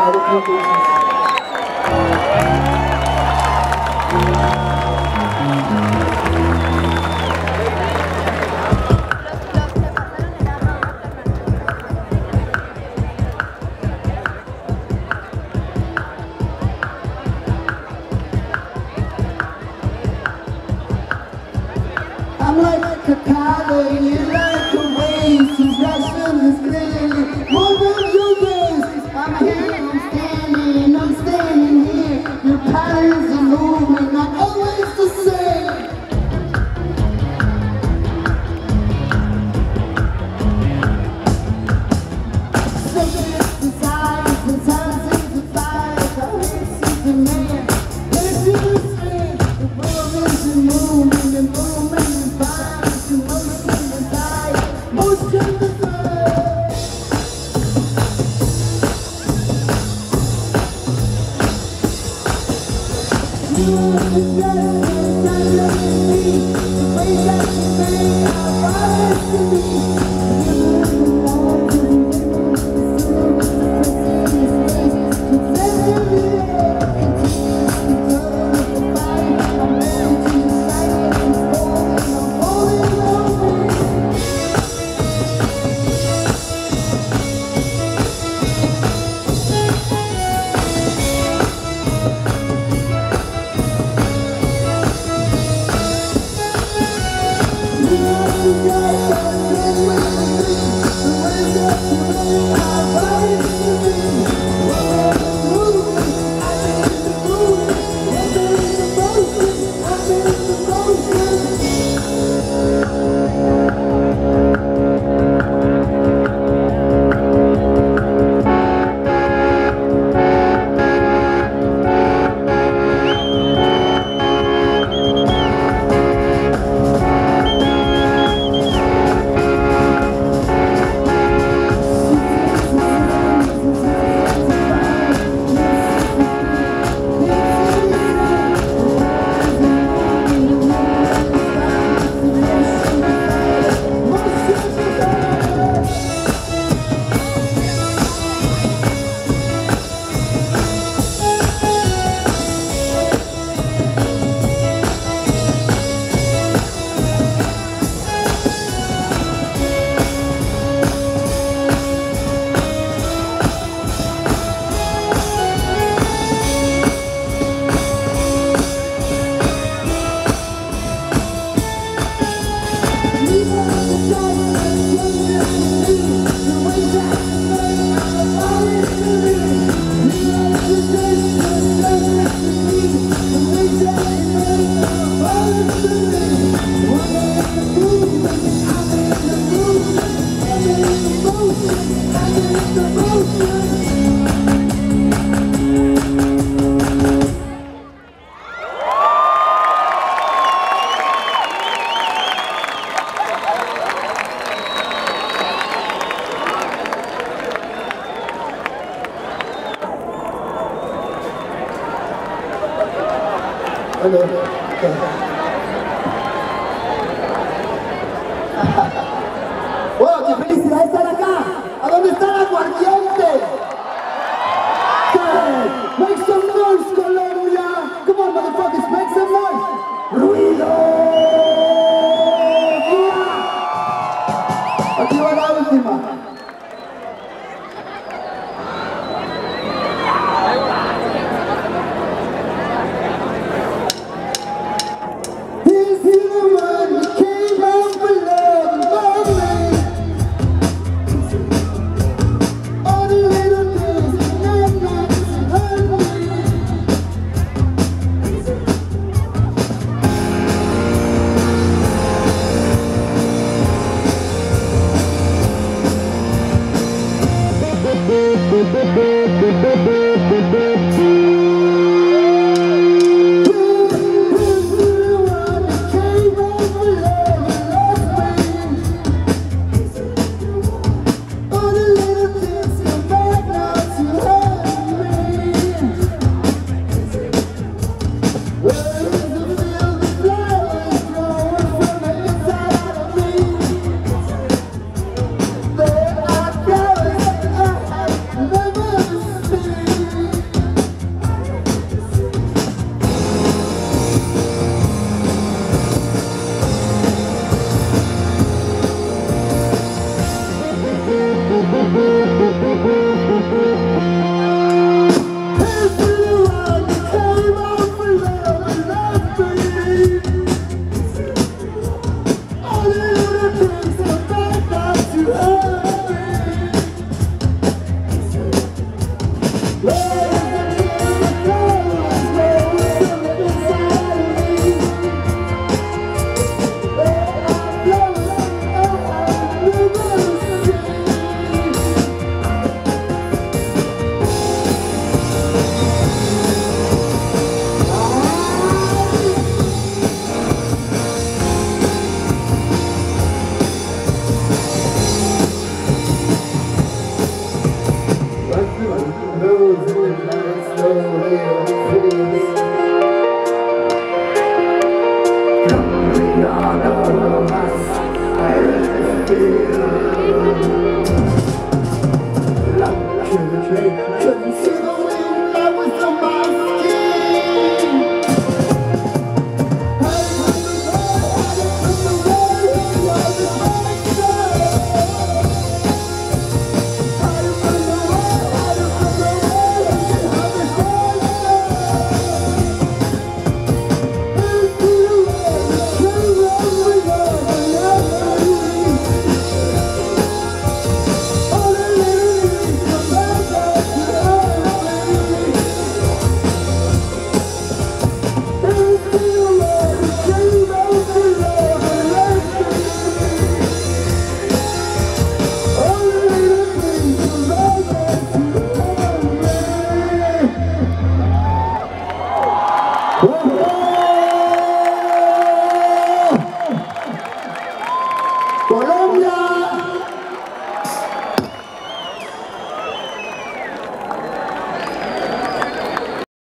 I'm like a cali, you like a waste, who's restless clearly. More than your days, I'm here, I'm standing here. Your patterns of movement, not always the same. Sometimes desires, sometimes it's the fire, the hate sees the man. Let you understand, the world is a movement and movement. ¡Wow! ¡Qué felicidad estar acá! ¿A dónde está el aguardiente? Make some noise, Colombia! Come on, motherfuckers, make some noise! ¡Ruido! Aquí va la última. Colombia.